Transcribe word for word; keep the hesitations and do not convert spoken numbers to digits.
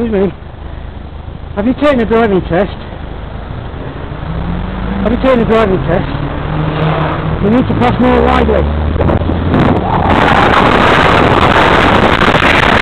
excuse me. Have you taken a driving test? Have you taken a driving test? You need to pass more widely.